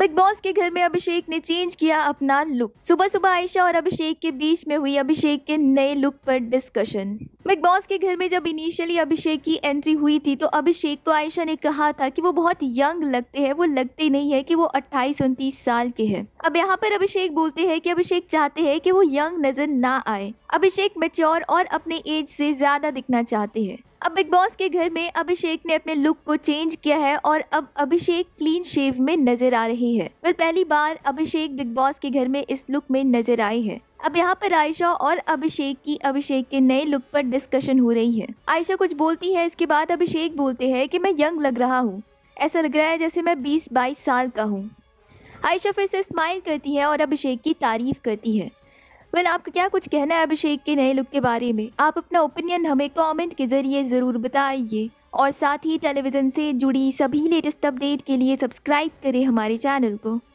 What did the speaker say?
Big boss के घर में अभिषेक ने चेंज किया अपना लुक। सुबह सुबह आयशा और अभिषेक के बीच में हुई अभिषेक के नए लुक पर डिस्कशन। बिग बॉस के घर में जब इनिशियली अभिषेक की एंट्री हुई थी तो अभिषेक को आयशा ने कहा था कि वो बहुत यंग लगते हैं, वो लगते नहीं है कि वो 28-29 साल के हैं। अब यहाँ पर अभिषेक बोलते हैं कि अभिषेक चाहते हैं कि वो यंग नजर ना आए। अभिषेक मैच्योर और अपने एज से ज्यादा दिखना चाहते हैं। अब बिग बॉस के घर में अभिषेक ने अपने लुक को चेंज किया है और अब अभिषेक क्लीन शेव में नजर आ रहे हैं। पहली बार अभिषेक बिग बॉस के घर में इस लुक में नजर आए हैं। अब यहाँ पर आयशा और अभिषेक के नए लुक पर डिस्कशन हो रही है। आयशा कुछ बोलती है, इसके बाद अभिषेक बोलते हैं कि मैं यंग लग रहा हूँ, ऐसा लग रहा है जैसे मैं 20-22 साल का हूँ। आयशा फिर से स्माइल करती है और अभिषेक की तारीफ करती है। आपका क्या कुछ कहना है अभिषेक के नए लुक के बारे में? आप अपना ओपिनियन हमें कमेंट के जरिए ज़रूर बताइए और साथ ही टेलीविज़न से जुड़ी सभी लेटेस्ट अपडेट के लिए सब्सक्राइब करें हमारे चैनल को।